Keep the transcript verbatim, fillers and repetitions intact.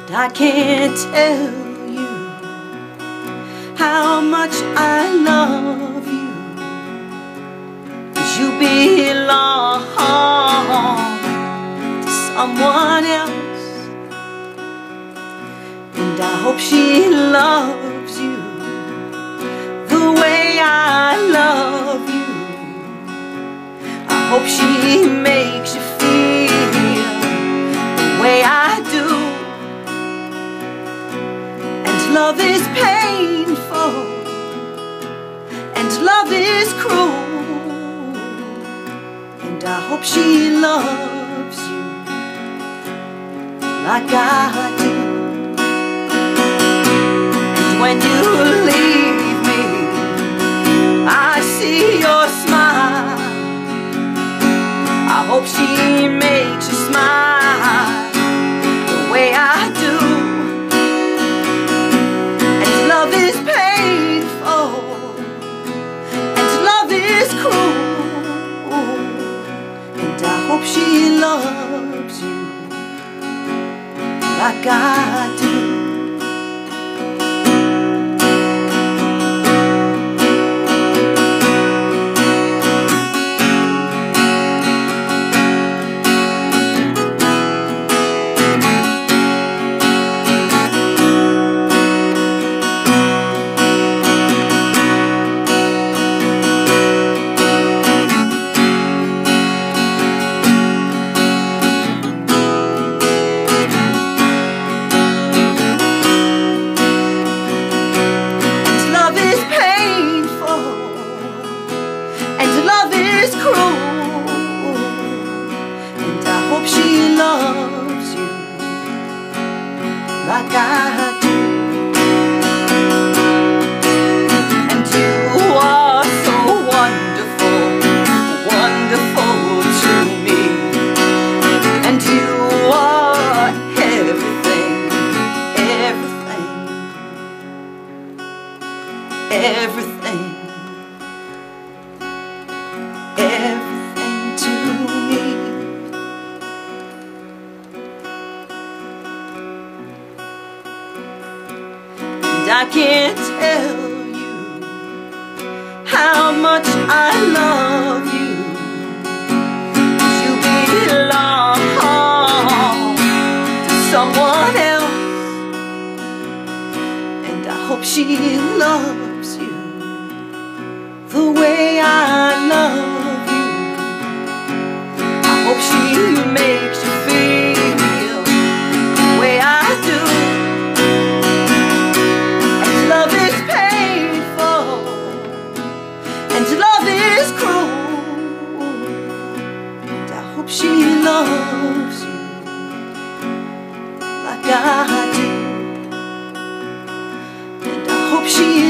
I can't tell you how much I love you, 'cause you belong to someone else, and I hope she loves you the way I love you. I hope she makes you feel the way I do. Love is painful, and love is cruel, and I hope she loves you like I do. And when you leave me, I see your smile. I hope she makes you smile the way I do. Love is painful, and love is cruel, and I hope she loves you like I do. Cruel, and I hope she loves you like I do. And you are so wonderful, wonderful to me, and you are everything, everything, everything. Everything to me. And I can't tell you how much I love you, 'cause you belong to someone else, and I hope she loves you the way I love. Hope she makes you feel the way I do. And love is painful, and love is cruel, and I hope she loves you like I do. And I hope she